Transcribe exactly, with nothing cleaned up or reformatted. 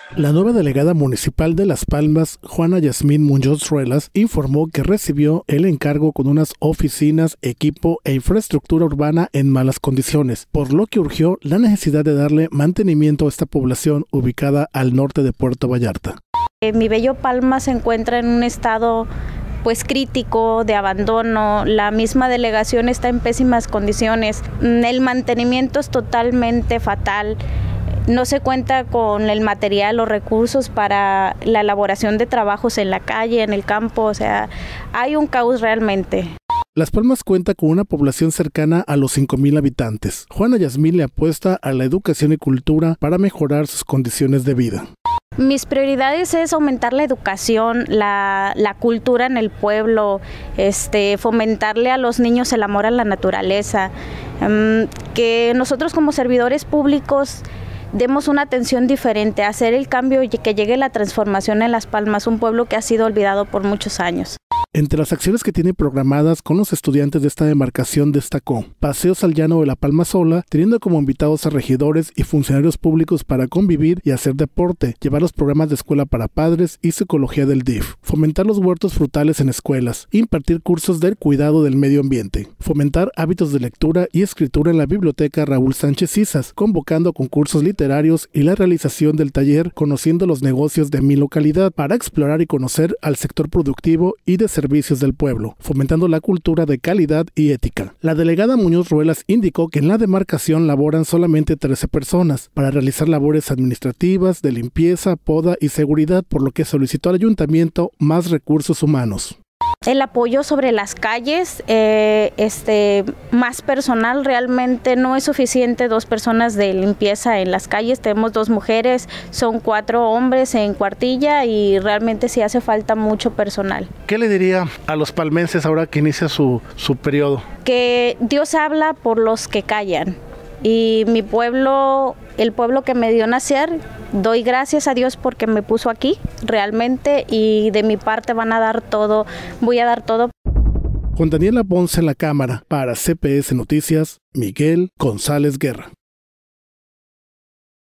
La nueva delegada municipal de Las Palmas, Juana Yasmín Muñoz Ruelas, informó que recibió el encargo con unas oficinas, equipo e infraestructura urbana en malas condiciones, por lo que urgió la necesidad de darle mantenimiento a esta población ubicada al norte de Puerto Vallarta. Mi bello Palma se encuentra en un estado pues crítico, de abandono. La misma delegación está en pésimas condiciones. El mantenimiento es totalmente fatal. No se cuenta con el material o recursos para la elaboración de trabajos en la calle, en el campo, o sea, hay un caos realmente. Las Palmas cuenta con una población cercana a los cinco mil habitantes. Juana Yasmín le apuesta a la educación y cultura para mejorar sus condiciones de vida. Mis prioridades es aumentar la educación, la, la cultura en el pueblo, este, fomentarle a los niños el amor a la naturaleza, um, que nosotros como servidores públicos demos una atención diferente, hacer el cambio y que llegue la transformación en Las Palmas, un pueblo que ha sido olvidado por muchos años. Entre las acciones que tiene programadas con los estudiantes de esta demarcación destacó paseos al llano de La Palma Sola, teniendo como invitados a regidores y funcionarios públicos para convivir y hacer deporte, llevar los programas de escuela para padres y psicología del D I F, fomentar los huertos frutales en escuelas, impartir cursos del cuidado del medio ambiente, fomentar hábitos de lectura y escritura en la biblioteca Raúl Sánchez Cisas, convocando concursos literarios y la realización del taller Conociendo los negocios de mi localidad para explorar y conocer al sector productivo y de servicios del pueblo, fomentando la cultura de calidad y ética. La delegada Muñoz Ruelas indicó que en la demarcación laboran solamente trece personas para realizar labores administrativas, de limpieza, poda y seguridad, por lo que solicitó al ayuntamiento más recursos humanos. El apoyo sobre las calles, eh, este, más personal, realmente no es suficiente dos personas de limpieza en las calles, tenemos dos mujeres, son cuatro hombres en cuartilla y realmente sí hace falta mucho personal. ¿Qué le diría a los palmenses ahora que inicia su, su periodo? Que Dios habla por los que callan. Y mi pueblo, el pueblo que me dio nacer, doy gracias a Dios porque me puso aquí realmente y de mi parte van a dar todo, voy a dar todo. Con Daniela Ponce en la cámara, para C P S Noticias, Miguel González Guerra.